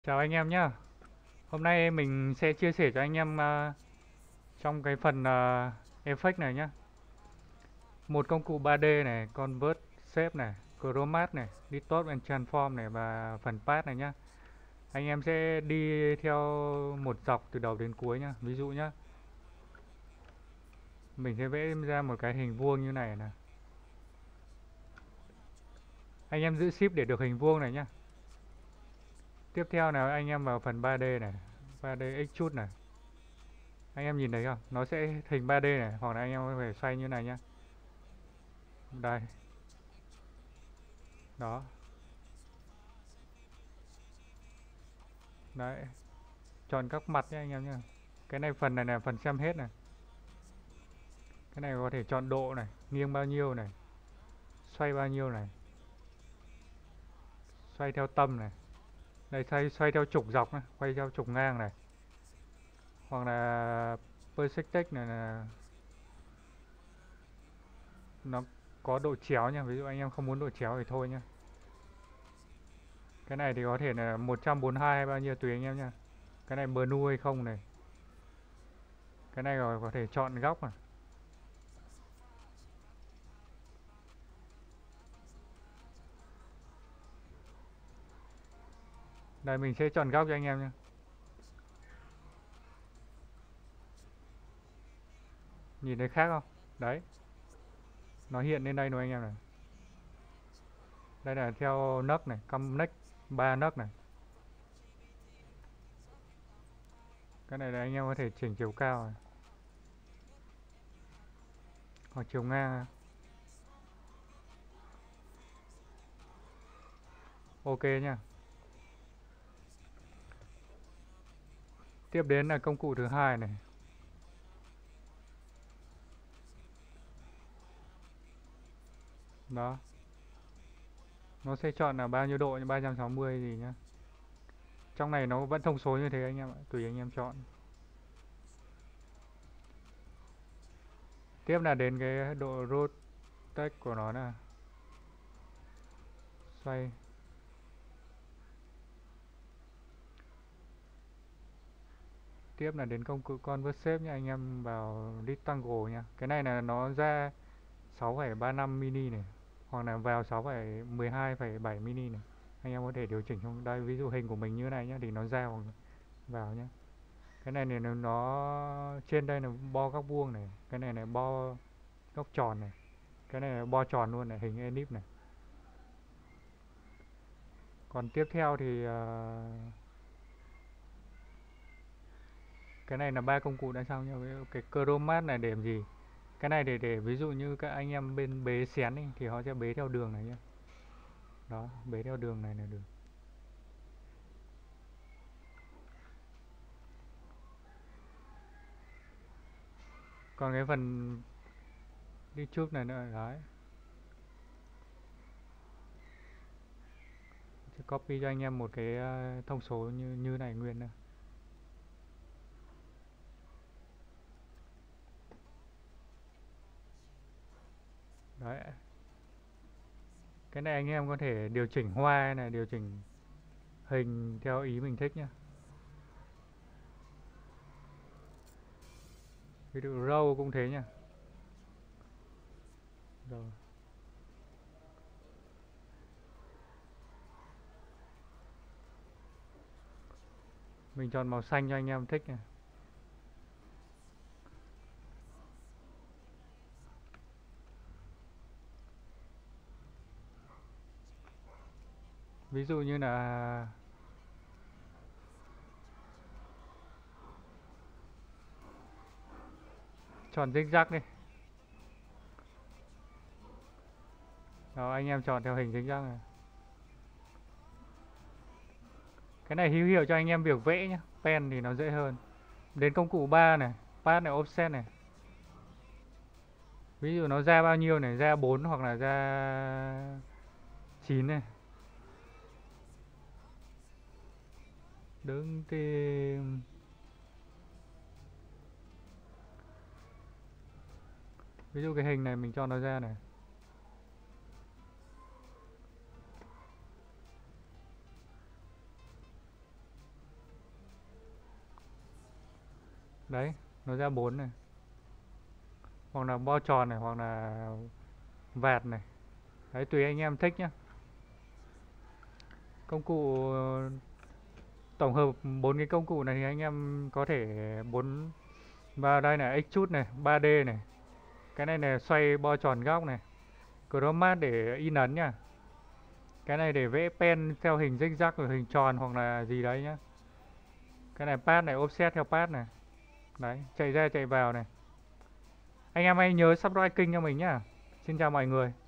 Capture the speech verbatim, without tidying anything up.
Chào anh em nhé. Hôm nay mình sẽ chia sẻ cho anh em ờ, trong cái phần ờ, effect này nhé. Một công cụ ba D này, Convert, Shape này, Chromat này, Distort and Transform này và phần Path này nhé. Anh em sẽ đi theo một dọc từ đầu đến cuối nhé. Ví dụ nhé, mình sẽ vẽ ra một cái hình vuông như này này. Anh em giữ Shift để được hình vuông này nhé. Tiếp theo là anh em vào phần ba D này, ba D Extrude này. Anh em nhìn thấy không? Nó sẽ hình ba D này, hoặc là anh em có thể xoay như này nhé. Đây, đó. Đấy, chọn các mặt nhé anh em nhé. Cái này phần này là phần xem hết này. Cái này có thể chọn độ này, nghiêng bao nhiêu này, xoay bao nhiêu này, xoay theo tâm này. Đây xoay xoay theo trục dọc này, quay theo trục ngang này. Hoặc là perspective này là nó có độ chéo nha. Ví dụ anh em không muốn độ chéo thì thôi nhá. Cái này thì có thể là một trăm bốn mươi hai hay bao nhiêu tùy anh em nha. Cái này bờ nu hay không này. Cái này rồi có thể chọn góc này. Đây mình sẽ chọn góc cho anh em nhé. Nhìn thấy khác không? Đấy, nó hiện lên đây rồi anh em này. Đây là theo nấc này, căm nấc ba nấc này. Cái này là anh em có thể chỉnh chiều cao này, hoặc chiều ngang. Ok nha. Tiếp đến là công cụ thứ hai này. Đó. Nó sẽ chọn là bao nhiêu độ, như ba trăm sáu mươi gì nhá. Trong này nó vẫn thông số như thế anh em ạ, tùy anh em chọn. Tiếp là đến cái độ rotate của nó là xoay. Tiếp là đến công cụ convert shape nha, anh em vào rectangle nha. Cái này là nó ra sáu phẩy ba lăm mini này, hoặc là vào sáu phẩy mười hai phẩy bảy mini này. Anh em có thể điều chỉnh trong đây, ví dụ hình của mình như này nhá thì nó ra hoặc vào nhá. Cái này này nó, nó trên đây là bo góc vuông này, cái này là bo góc tròn này, cái này là bo tròn luôn này, hình elip này. Còn tiếp theo thì uh, cái này là ba công cụ đã xong nhá. Cái chromat này để làm gì? Cái này để để ví dụ như các anh em bên bế xén ấy, thì họ sẽ bế theo đường này nhá. Đó, bế theo đường này là được. Còn cái phần đi trước này nữa đấy, sẽ copy cho anh em một cái uh, thông số như như này nguyên nữa. Đấy, cái này anh em có thể điều chỉnh hoa này, điều chỉnh hình theo ý mình thích nhá. Ví dụ row cũng thế nhá. Rồi. Mình chọn màu xanh cho anh em thích này. Ví dụ như là chọn zigzag đi. Đó, anh em chọn theo hình zigzag này. Cái này hữu hiệu cho anh em việc vẽ nhá. Pen thì nó dễ hơn. Đến công cụ ba này, path này, offset này. Ví dụ nó ra bao nhiêu này, ra bốn hoặc là ra chín này. Đứng tìm. Ví dụ cái hình này mình cho nó ra này. Đấy, nó ra bốn này. Hoặc là bo tròn này, hoặc là vạt này. Đấy, tùy anh em thích nhá. Công cụ tổng hợp bốn cái công cụ này thì anh em có thể bốn và đây này, extrude này, ba D này. Cái này là xoay bo tròn góc này. Chromat để in ấn nhá. Cái này để vẽ pen theo hình zigzag hoặc hình tròn hoặc là gì đấy nhá. Cái này path này, offset theo path này. Đấy, chạy ra chạy vào này. Anh em hãy nhớ subscribe kênh cho mình nhá. Xin chào mọi người.